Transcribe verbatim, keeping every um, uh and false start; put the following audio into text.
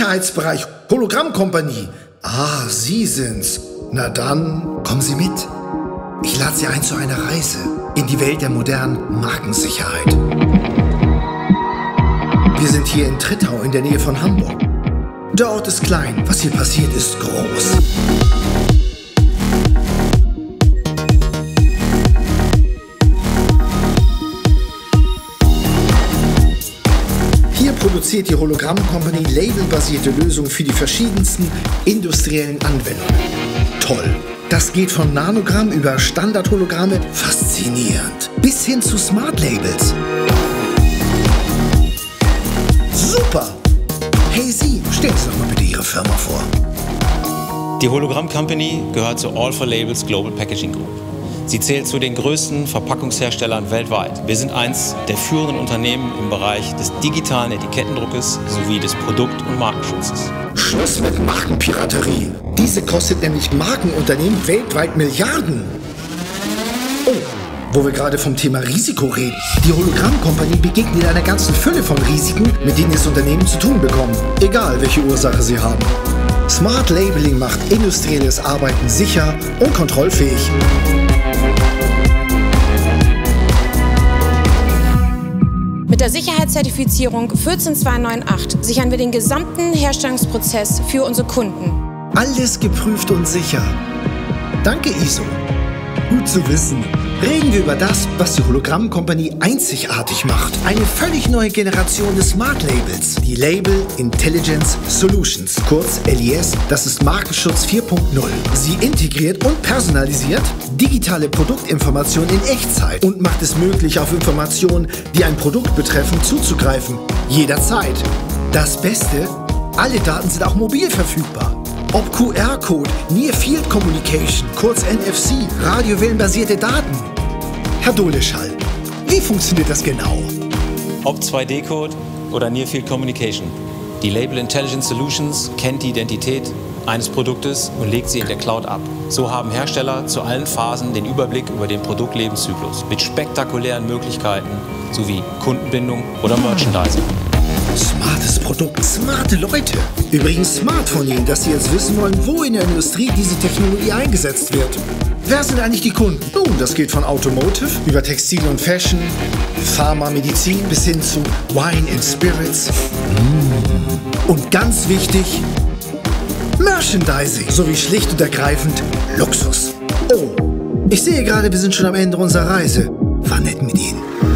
Sicherheitsbereich Hologrammkompanie. Ah, Sie sind's. Na dann, kommen Sie mit. Ich lade Sie ein zu einer Reise in die Welt der modernen Markensicherheit. Wir sind hier in Trittau in der Nähe von Hamburg. Der Ort ist klein, was hier passiert, ist groß. Hier produziert die Hologramm Company labelbasierte Lösungen für die verschiedensten industriellen Anwendungen. Toll! Das geht von Nanogramm über Standard-Hologramme, faszinierend, bis hin zu Smart Labels. Super! Hey Sie, stellen Sie doch mal bitte Ihre Firma vor. Die Hologramm Company gehört zur All for Labels Global Packaging Group. Sie zählt zu den größten Verpackungsherstellern weltweit. Wir sind eins der führenden Unternehmen im Bereich des digitalen Etikettendruckes sowie des Produkt- und Markenschutzes. Schluss mit Markenpiraterie. Diese kostet nämlich Markenunternehmen weltweit Milliarden. Oh, wo wir gerade vom Thema Risiko reden. Die Hologramm Company begegnet einer ganzen Fülle von Risiken, mit denen das Unternehmen zu tun bekommen. Egal, welche Ursache sie haben. Smart Labeling macht industrielles Arbeiten sicher und kontrollfähig. Mit der Sicherheitszertifizierung vierzehn zwei neun acht sichern wir den gesamten Herstellungsprozess für unsere Kunden. Alles geprüft und sicher. Danke, I S O. Gut zu wissen. Reden wir über das, was die Hologramm Company einzigartig macht. Eine völlig neue Generation des Smart Labels. Die Label Intelligence Solutions, kurz L I S, das ist Markenschutz vier Punkt null. Sie integriert und personalisiert digitale Produktinformationen in Echtzeit und macht es möglich, auf Informationen, die ein Produkt betreffen, zuzugreifen. Jederzeit. Das Beste, alle Daten sind auch mobil verfügbar. Ob Q R-Code, Near Field Communication, kurz N F C, radiowellenbasierte Daten. Herr Doleschall, wie funktioniert das genau? Ob zwei D Code oder Near Field Communication. Die Label Intelligence Solutions kennt die Identität eines Produktes und legt sie in der Cloud ab. So haben Hersteller zu allen Phasen den Überblick über den Produktlebenszyklus mit spektakulären Möglichkeiten sowie Kundenbindung oder Merchandising. Smartes Produkt, smarte Leute. Übrigens smart von Ihnen, dass Sie jetzt wissen wollen, wo in der Industrie diese Technologie eingesetzt wird. Wer sind eigentlich die Kunden? Nun, das geht von Automotive über Textil und Fashion, Pharma, Medizin bis hin zu Wine and Spirits. Und ganz wichtig, Merchandising sowie schlicht und ergreifend Luxus. Oh, ich sehe gerade, wir sind schon am Ende unserer Reise. War nett mit Ihnen.